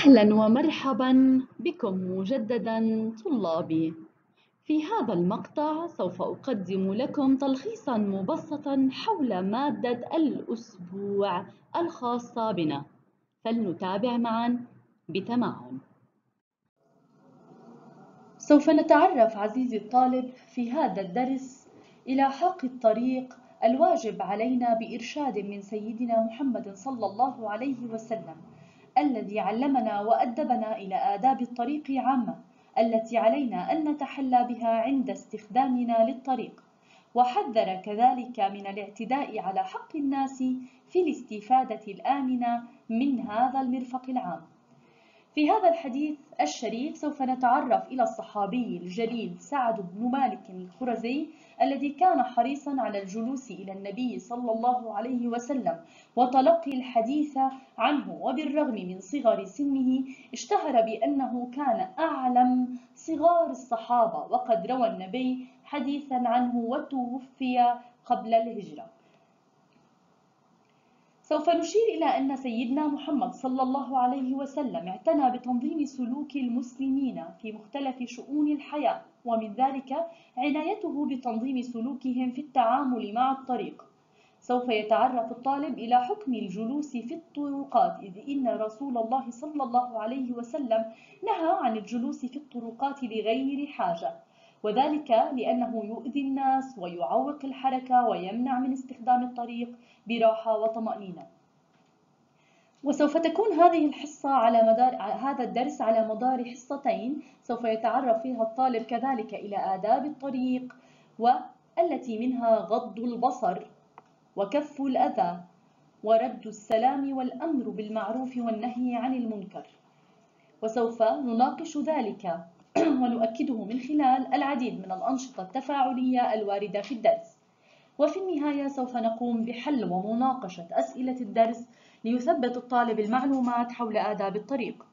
أهلا ومرحبا بكم مجددا طلابي. في هذا المقطع سوف أقدم لكم تلخيصا مبسطا حول مادة الأسبوع الخاصة بنا، فلنتابع معا بتمعن. سوف نتعرف عزيزي الطالب في هذا الدرس إلى حق الطريق الواجب علينا بإرشاد من سيدنا محمد صلى الله عليه وسلم، الذي علمنا وأدبنا إلى آداب الطريق عامة التي علينا أن نتحلى بها عند استخدامنا للطريق، وحذر كذلك من الاعتداء على حق الناس في الاستفادة الآمنة من هذا المرفق العام. في هذا الحديث الشريف سوف نتعرف إلى الصحابي الجليل سعد بن مالك الخرزي، الذي كان حريصا على الجلوس إلى النبي صلى الله عليه وسلم وتلقي الحديث عنه، وبالرغم من صغر سنه اشتهر بأنه كان أعلم صغار الصحابة، وقد روى النبي حديثا عنه وتوفي قبل الهجرة. سوف نشير إلى أن سيدنا محمد صلى الله عليه وسلم اعتنى بتنظيم سلوك المسلمين في مختلف شؤون الحياة، ومن ذلك عنايته بتنظيم سلوكهم في التعامل مع الطريق. سوف يتعرف الطالب إلى حكم الجلوس في الطرقات، إذ إن رسول الله صلى الله عليه وسلم نهى عن الجلوس في الطرقات لغير حاجة، وذلك لأنه يؤذي الناس ويعوق الحركة ويمنع من استخدام الطريق براحة وطمأنينة. وسوف تكون هذا الدرس على مدار حصتين، سوف يتعرف فيها الطالب كذلك إلى آداب الطريق، والتي منها غض البصر وكف الأذى ورد السلام والأمر بالمعروف والنهي عن المنكر. وسوف نناقش ذلك ونؤكده من خلال العديد من الأنشطة التفاعلية الواردة في الدرس. وفي النهاية سوف نقوم بحل ومناقشة أسئلة الدرس ليثبت الطالب المعلومات حول آداب الطريق.